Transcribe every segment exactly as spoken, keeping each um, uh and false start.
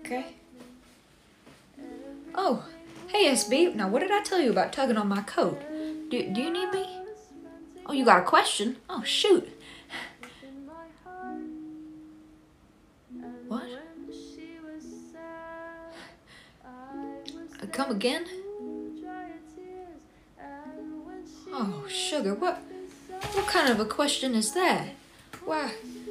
Okay. Oh, hey S B. Now what did I tell you about tugging on my coat? Do, do you need me? Oh, you got a question? Oh, shoot. What? Uh, come again? Oh, sugar, what, what kind of a question is that? Why?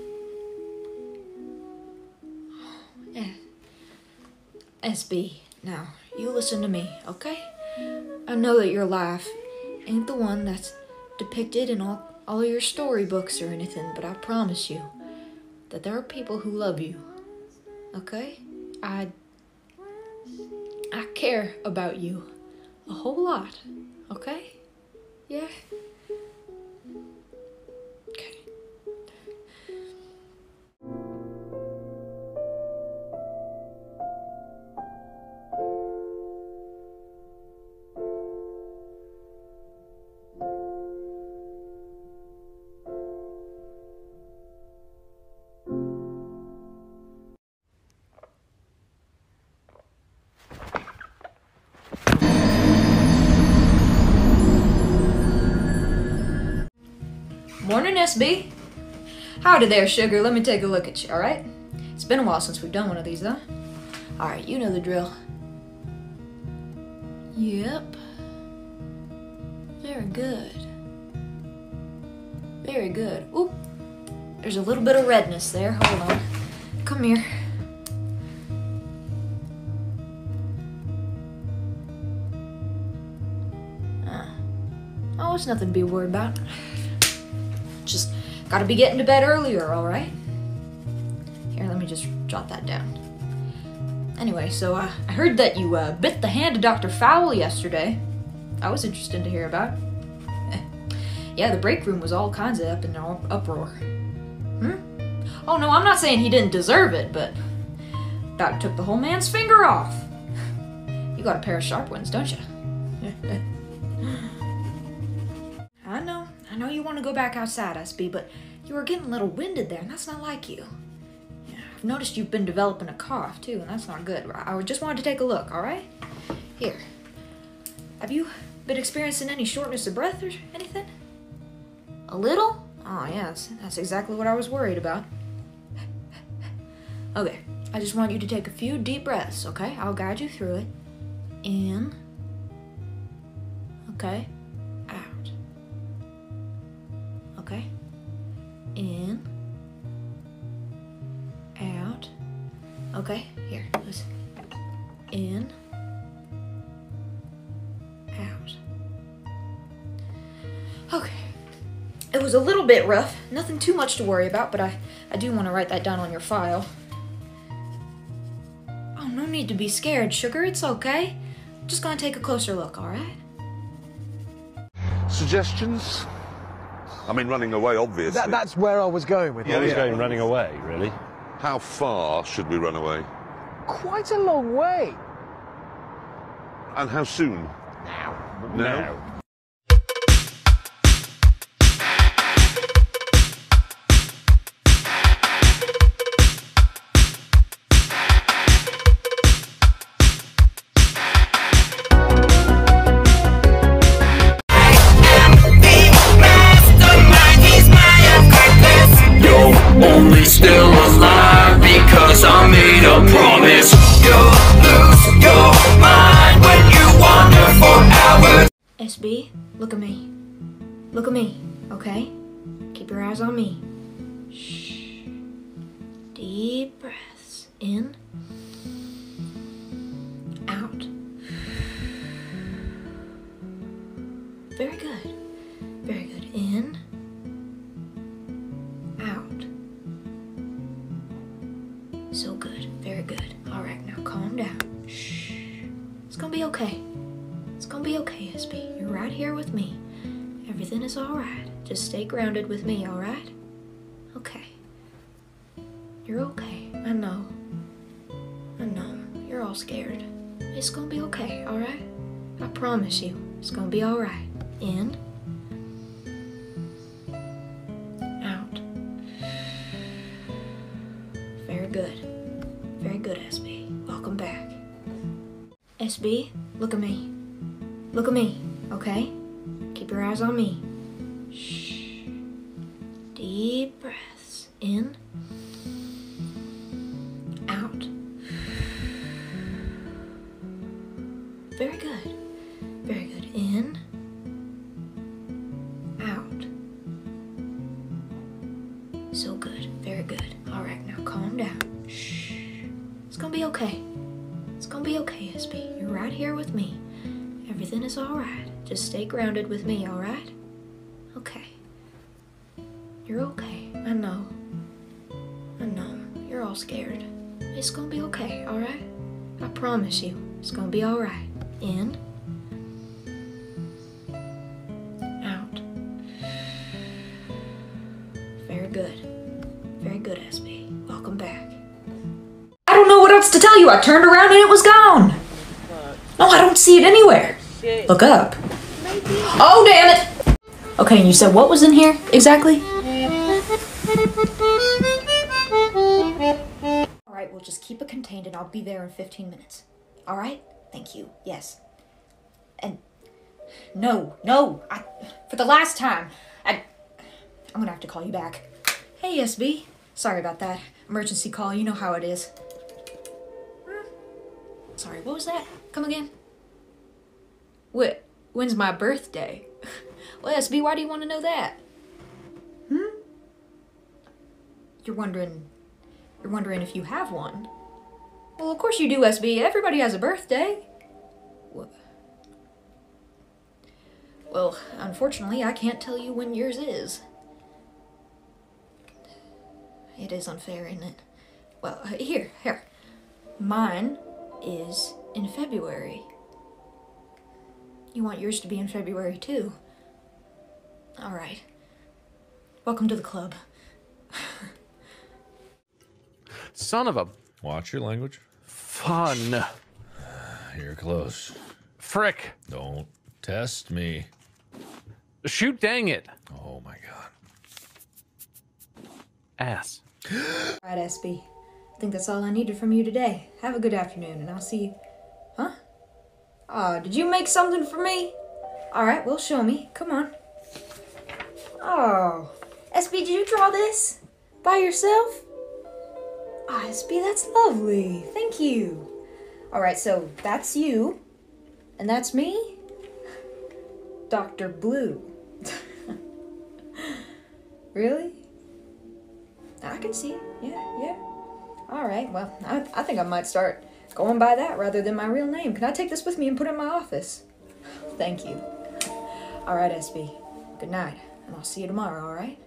Yeah. S B, now, you listen to me, okay? I know that your life ain't the one that's depicted in all, all of your storybooks or anything, but I promise you that there are people who love you, okay? I, I care about you a whole lot, okay? Yeah? Okay. Morning, S B. Howdy there, sugar. Let me take a look at you, alright? It's been a while since we've done one of these, though. Alright, you know the drill. Yep. Very good. Very good. Oop. There's a little bit of redness there. Hold on. Come here. Uh. Oh, it's nothing to be worried about. Just gotta be getting to bed earlier, alright? Here, let me just jot that down. Anyway, so uh, I heard that you uh, bit the hand of Doctor Fowl yesterday. That was interesting to hear about. Yeah, the break room was all kinds of up in an uproar. Hmm? Oh no, I'm not saying he didn't deserve it, but Doc took the whole man's finger off. You got a pair of sharp ones, don't you? I know. I know you want to go back outside, S B, but you were getting a little winded there, and that's not like you. Yeah, I've noticed you've been developing a cough, too, and that's not good. I just wanted to take a look, all right? Here. Have you been experiencing any shortness of breath or anything? A little? Oh, yes. That's exactly what I was worried about. Okay. I just want you to take a few deep breaths, okay? I'll guide you through it. In. Okay. Out. Okay. In. Out. Okay. Here. Listen. In. Out. Okay. It was a little bit rough. Nothing too much to worry about, but I, I do want to write that down on your file. Oh, no need to be scared, sugar. It's okay. I'm just gonna take a closer look, alright? Suggestions? I mean, running away, obviously. That, that's where I was going with Yeah, it. he's yeah. going running away, really. How far should we run away? Quite a long way. And how soon? Now. No? Now. Only still alive because I made a promise. You'll lose your mind when you wander for hours. S B, look at me. Look at me, okay? Keep your eyes on me. Shh. Deep breaths. In. Out. Very good. Very good. In. Out. So good. Very good. Alright, now calm down. Shh. It's gonna be okay. It's gonna be okay, S B. You're right here with me. Everything is alright. Just stay grounded with me, alright? Okay. You're okay. I know. I know. You're all scared. It's gonna be okay, alright? I promise you. It's gonna be alright. In. Out. Very good. Very good, S B. Welcome back. S B, look at me. Look at me, okay? Keep your eyes on me. Shh. Deep breaths. In. Out. Very good. Very good. In. Out. So good. Very good. Alright, now calm down. Shh. It's gonna be okay. It's gonna be okay, S B. You're right here with me. Everything is alright. Just stay grounded with me, alright? Okay. You're okay. I know. I know. You're all scared. It's gonna be okay, alright? I promise you. It's gonna be alright. In. Out. Very good. Very good, S B. Welcome back. I don't know what else to tell you. I turned around and it was gone. No, I don't see it anywhere. Look up. Oh, damn it. Okay, and you said what was in here exactly? Alright, we'll just keep it contained and I'll be there in fifteen minutes. Alright? Thank you. Yes. And no, no. I, for the last time, I, I'm gonna have to call you back. Hey, S B. Sorry about that. Emergency call. You know how it is. Hmm? Sorry, what was that? Come again? What? When's my birthday? Well, S B, why do you want to know that? Hmm? You're wondering... You're wondering if you have one? Well, of course you do, S B. Everybody has a birthday. What? Well, unfortunately, I can't tell you when yours is. It is unfair, isn't it? Well, here, here. Mine is in February. You want yours to be in February, too. All right. Welcome to the club. Son of a... Watch your language. Fun. You're close. Frick. Don't test me. Shoot, dang it. Oh my god. Ass. All right, S B. I think that's all I needed from you today. Have a good afternoon, and I'll see you... Huh? Oh, did you make something for me? All right, well, show me. Come on. Oh. S B, did you draw this? By yourself? Oh, S B, that's lovely. Thank you. All right, so that's you. And that's me? Doctor Blue. Really? I can see it. Yeah, yeah. All right, well, I, I think I might start going by that rather than my real name. Can I take this with me and put it in my office? Thank you. All right, S B. Good night, and I'll see you tomorrow, all right?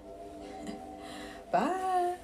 Bye.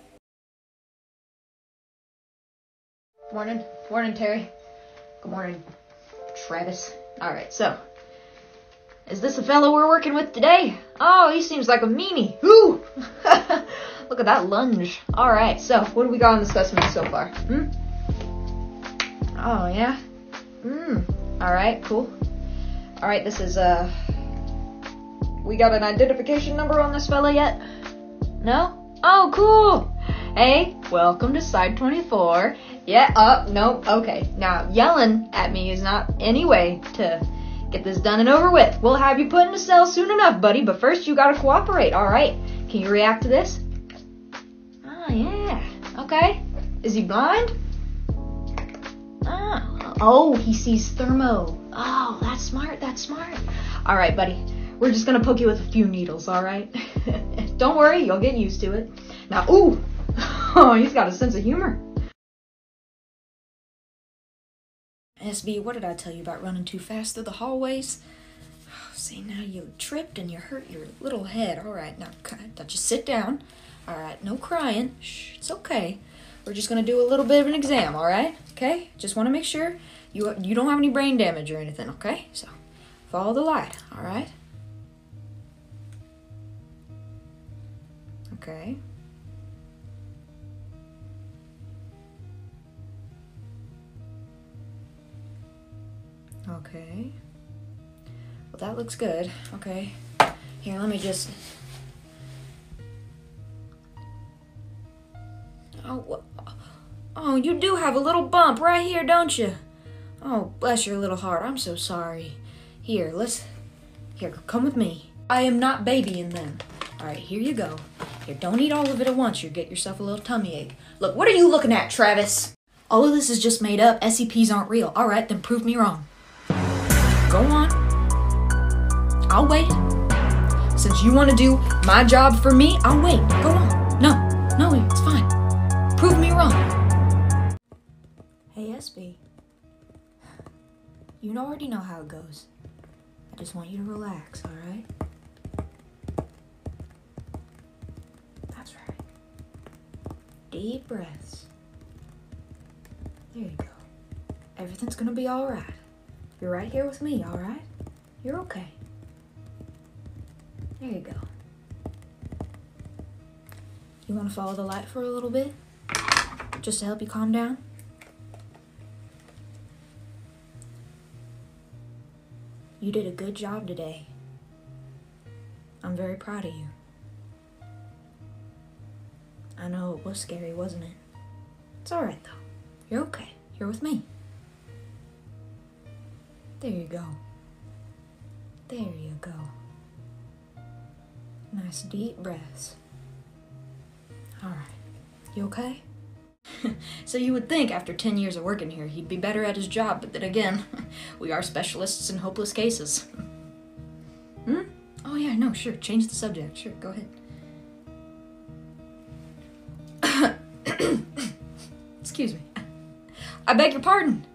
Morning. Morning, Terry. Good morning, Travis. All right, so, is this the fellow we're working with today? Oh, he seems like a meanie. Ooh! Look at that lunge. All right, so, what do we got on the specimen so far? Hmm? Oh, yeah? Hmm. All right, cool. All right, this is, uh... we got an identification number on this fella yet? No? Oh, cool! Hey, welcome to Side twenty-four. Yeah, uh, nope, okay. Now, yelling at me is not any way to get this done and over with. We'll have you put in a cell soon enough, buddy, but first you gotta cooperate, alright? Can you react to this? Oh, yeah. Okay. Is he blind? Oh, oh, he sees thermo. Oh, that's smart, that's smart. Alright, buddy. We're just gonna poke you with a few needles, alright? Don't worry, you'll get used to it. Now, ooh! Oh, he's got a sense of humor. S B, what did I tell you about running too fast through the hallways? Oh, see, now you tripped and you hurt your little head. All right, now, now just sit down. All right, no crying. Shh, it's okay. We're just going to do a little bit of an exam, all right? Okay? Just want to make sure you, you don't have any brain damage or anything, okay? So, follow the light, all right? Okay. Okay. Well, that looks good. Okay. Here, let me just... Oh, oh, Oh, you do have a little bump right here, don't you? Oh, bless your little heart. I'm so sorry. Here, let's... Here, come with me. I am not babying them. Alright, here you go. Here, don't eat all of it at once. You'll get yourself a little tummy ache. Look, what are you looking at, Travis? All of this is just made up. S C Ps aren't real. Alright, then prove me wrong. Go on. I'll wait. Since you want to do my job for me, I'll wait. Go on. No, no, it's fine. Prove me wrong. Hey, S B. You already know how it goes. I just want you to relax, alright? That's right. Deep breaths. There you go. Everything's gonna be alright. You're right here with me, alright? You're okay. There you go. You wanna follow the light for a little bit? Just to help you calm down? You did a good job today. I'm very proud of you. I know it was scary, wasn't it? It's alright though. You're okay. You're with me. There you go. There you go. Nice deep breaths. Alright. You okay? So you would think after ten years of working here, he'd be better at his job, but then again, we are specialists in hopeless cases. Hmm? Oh yeah, no, sure, change the subject. Sure, go ahead. Excuse me. I beg your pardon.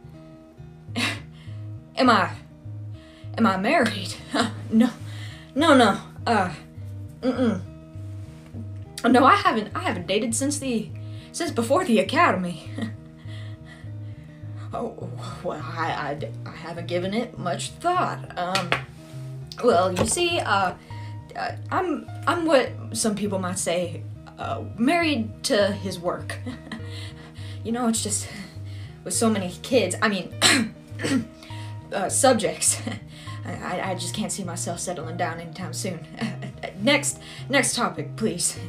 Am I... Am I married? No. No, no. Uh... Mm-mm. No, I haven't... I haven't dated since the... Since before the academy. Oh, well, I, I, I haven't given it much thought. Um, well, you see, uh, uh, I'm, I'm what some people might say, uh, married to his work. You know, it's just, with so many kids, I mean, uh, subjects, I, I just can't see myself settling down anytime soon. Next, next topic, please.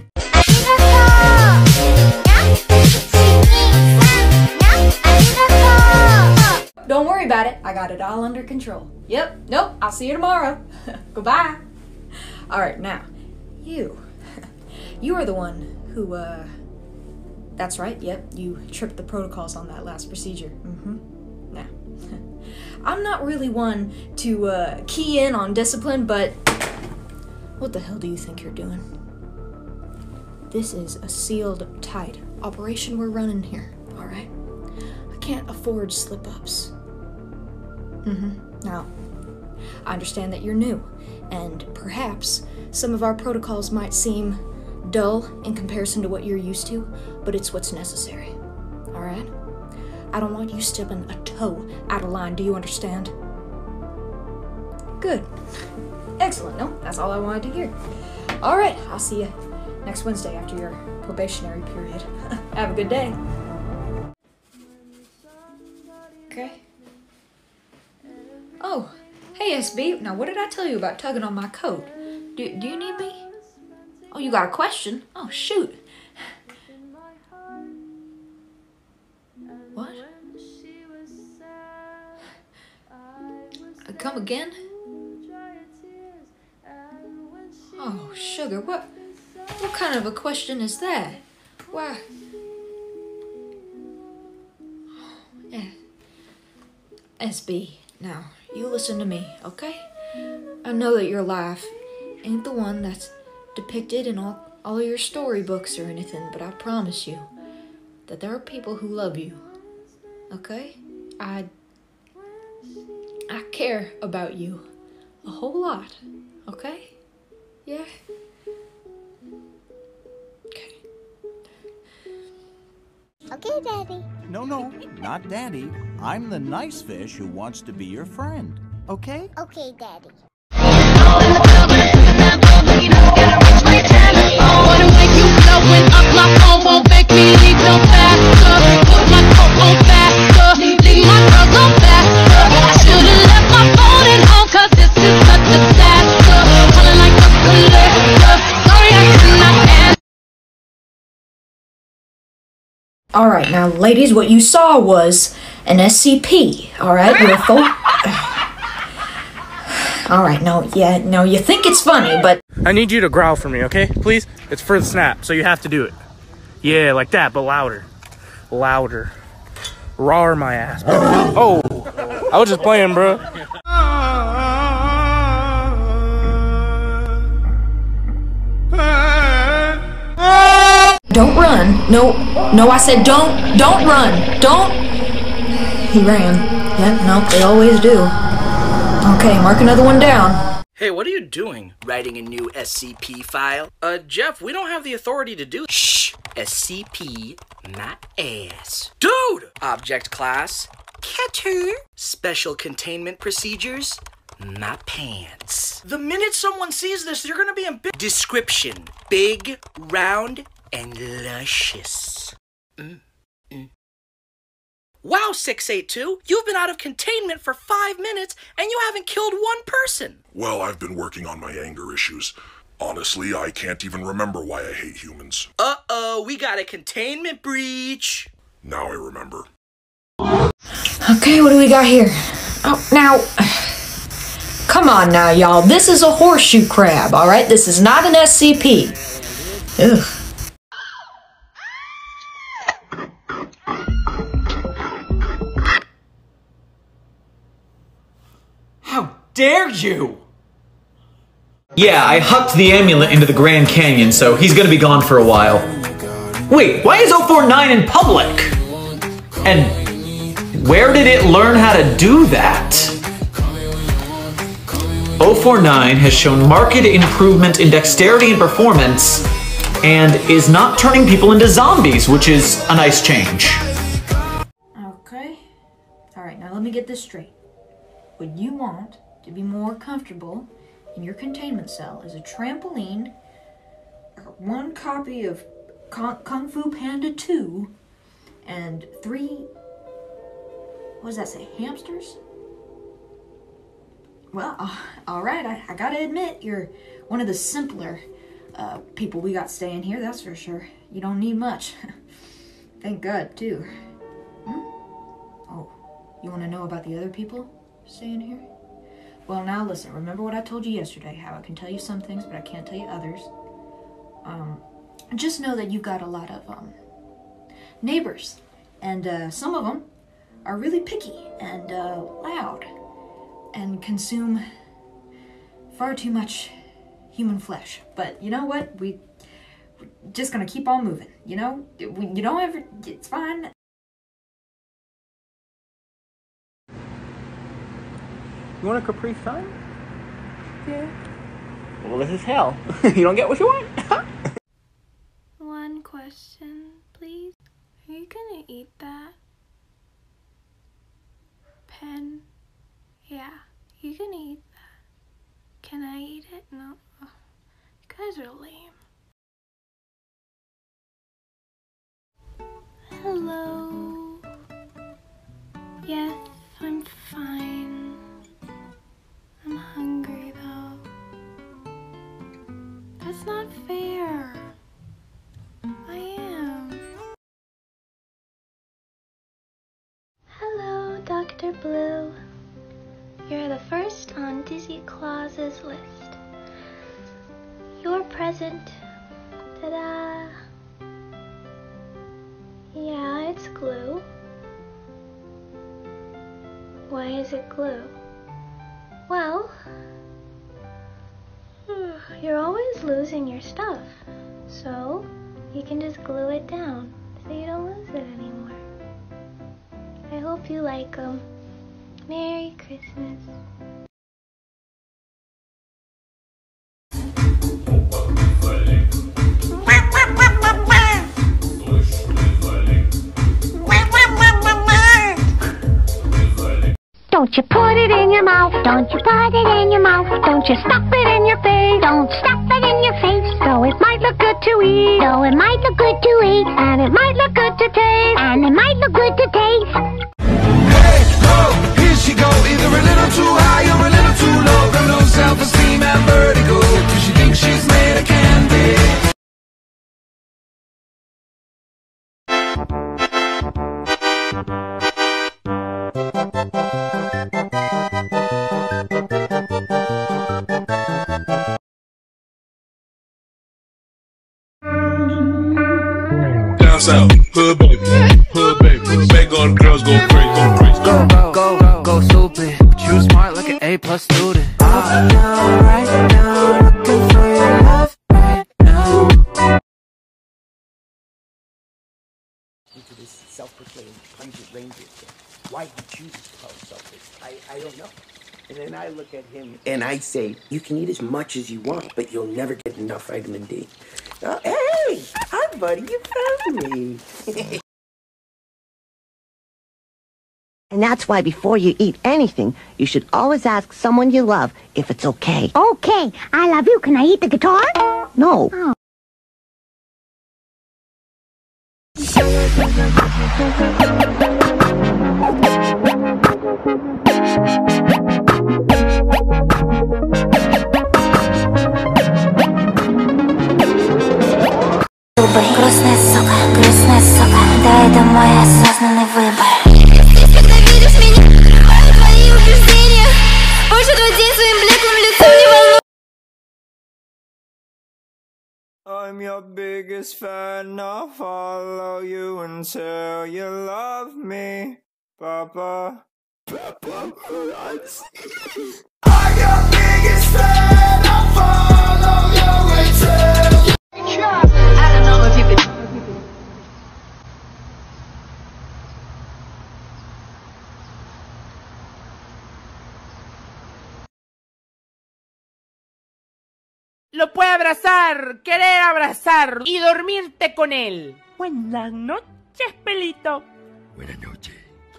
Don't worry about it. I got it all under control. Yep. Nope. I'll see you tomorrow. Goodbye. All right. Now, you. You are the one who, uh... That's right. Yep. You tripped the protocols on that last procedure. Mm-hmm. Now, I'm not really one to, uh, key in on discipline, but... What the hell do you think you're doing? This is a sealed, tight operation we're running here, all right? I can't afford slip-ups. Mm-hmm. Now, I understand that you're new, and perhaps some of our protocols might seem dull in comparison to what you're used to, but it's what's necessary, all right? I don't want you stepping a toe out of line, do you understand? Good. Excellent. No, that's all I wanted to hear. All right, I'll see you next Wednesday after your probationary period. Have a good day. Okay. Oh, hey S B. Now what did I tell you about tugging on my coat? Do, do you need me? Oh, you got a question? Oh, shoot. What? Uh, come again? Oh, sugar, what, what kind of a question is that? Why? Yeah. S B, now, you listen to me, okay? I know that your life ain't the one that's depicted in all, all of your storybooks or anything, but I promise you that there are people who love you, okay? I, I care about you a whole lot, okay? Yeah? Okay. Okay, Daddy. No, no, not Daddy. I'm the nice fish who wants to be your friend. Okay? Okay, Daddy. All right. Alright, now ladies, what you saw was an S C P, alright? You're a full... Alright, no, yeah, no, you think it's funny, but... I need you to growl for me, okay? Please? It's for the snap, so you have to do it. Yeah, like that, but louder. Louder. Rawr my ass. Oh, I was just playing, bro. Don't run. No, no, I said don't, don't run. Don't. He ran. Yep, nope, they always do. Okay, mark another one down. Hey, what are you doing? Writing a new S C P file? Uh, Jeff, we don't have the authority to do- Shh! S C P, my ass. Dude! Object class, Keter. Special containment procedures, my pants. The minute someone sees this, they're gonna be in big- Description, big, round, and luscious. Mm, mm. Wow, six eight two, you've been out of containment for five minutes and you haven't killed one person. Well, I've been working on my anger issues. Honestly, I can't even remember why I hate humans. Uh-oh, we got a containment breach. Now I remember. Okay, what do we got here? Oh, now... Come on now, y'all. This is a horseshoe crab, alright? This is not an S C P. Ugh. How dare you! Yeah, I hucked the amulet into the Grand Canyon, so he's gonna be gone for a while. Wait, why is oh four nine in public? And where did it learn how to do that? oh four nine has shown marked improvement in dexterity and performance, and is not turning people into zombies, which is a nice change. Okay. Alright, now let me get this straight. What you want to be more comfortable in your containment cell is a trampoline, one copy of Kung Fu Panda two, and three, what does that say, hamsters? Well, uh, alright, I, I gotta admit, you're one of the simpler uh, people we got staying here, that's for sure. You don't need much. Thank God, too. Hmm? Oh, you want to know about the other people staying here? Well, now listen, remember what I told you yesterday, how I can tell you some things, but I can't tell you others. Um, just know that you've got a lot of um, neighbors, and uh, some of them are really picky and uh, loud, and consume far too much human flesh. But you know what? We, we're just gonna keep on moving, you know? We, you don't ever, it's fine. You want a Capri Sun? Yeah. Well, this is hell. You don't get what you want. One question, please. Are you gonna eat that? Pen? Yeah, you can eat that. Can I eat it? No. Oh, you guys are lame. Hello. Yes, I'm fine. I'm hungry though. That's not fair. I am. Hello, Doctor Blue. You're the first on Dizzy Claus's list. Your present. Ta-da! Yeah, it's glue. Why is it glue? Well, you're always losing your stuff, so you can just glue it down so you don't lose it anymore. I hope you like them. Merry Christmas. Don't you put it in your mouth, don't you put it in your mouth, don't you stuff it in your face, don't stuff it in your face. So it might look good to eat, so it might look good to eat, and it might look good to taste, and it might look good to taste. Hey, oh, here she go, either a little too high or a little too low. Got no self-esteem and vertigo, cause she thinks she's made of candy. make all the girls go crazy, go crazy. Go, go, go, go stupid. But you smart like an A plus student. Right now, right now, looking for your love right now. Into this self-proclaimed hundred reindeer thing. Why he chooses to call himself this, I, I don't know. And then I look at him and I say, you can eat as much as you want, but you'll never get enough vitamin D. Oh, hey, hi, buddy, you found me. And that's why before you eat anything, you should always ask someone you love if it's okay. Okay, I love you. Can I eat the guitar? No. Oh. Грустная сука, грустная сука, да это мой осознанный выбор. Когда видишь меня, открываю твои убеждения. Больше твой день своим блеклым лицом не волнует. I'm your biggest fan, I'll follow you until you love me, Papa. Papa, I'm your biggest fan, I'll follow you until. I don't know if you could. Lo puede abrazar, querer abrazar y dormirte con él. Buenas noches, pelito. Buenas noches.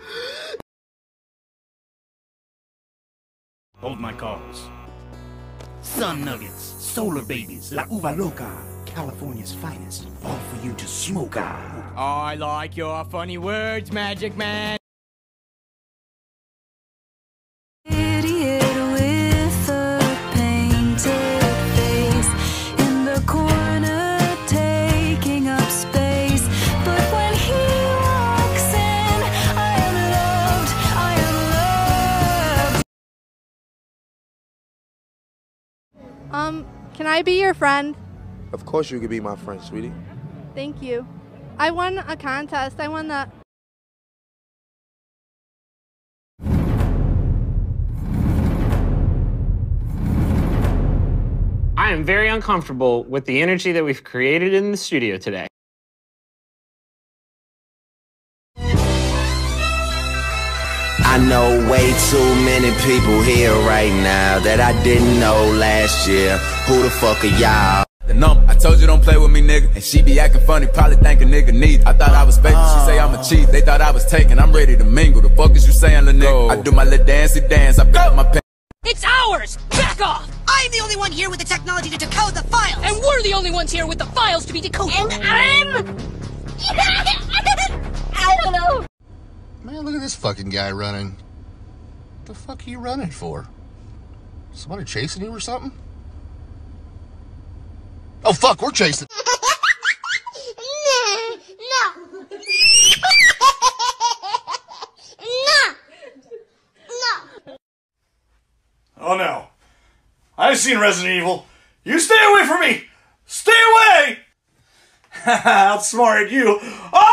Hold my calls. Sun Nuggets, Solar Babies, La Uva Loca, California's finest, all for you to smoke out. I like your funny words, Magic Man. Idiot with a painted face in the corner taking up space. But when he walks in, I am loved, I am loved. Um, can I be your friend? Of course you could be my friend, sweetie. Thank you. I won a contest. I won the... I am very uncomfortable with the energy that we've created in the studio today. I know way too many people here right now that I didn't know last year. Who the fuck are y'all? The number, I told you don't play with me, nigga. And she be acting funny, probably think a nigga need it. I thought I was fake, she say I'm a cheat. They thought I was taken, I'm ready to mingle. The fuck is you saying, little nigga? I do my little dancey dance, I got my pen. It's ours! Back off! I'm the only one here with the technology to decode the files! And we're the only ones here with the files to be decoded! And I'm... I don't know! Man, look at this fucking guy running. What the fuck are you running for? Somebody chasing you or something? Oh fuck, we're chasing. No! No! No! Oh no. I've seen Resident Evil. You stay away from me! Stay away! Outsmarted you. Oh!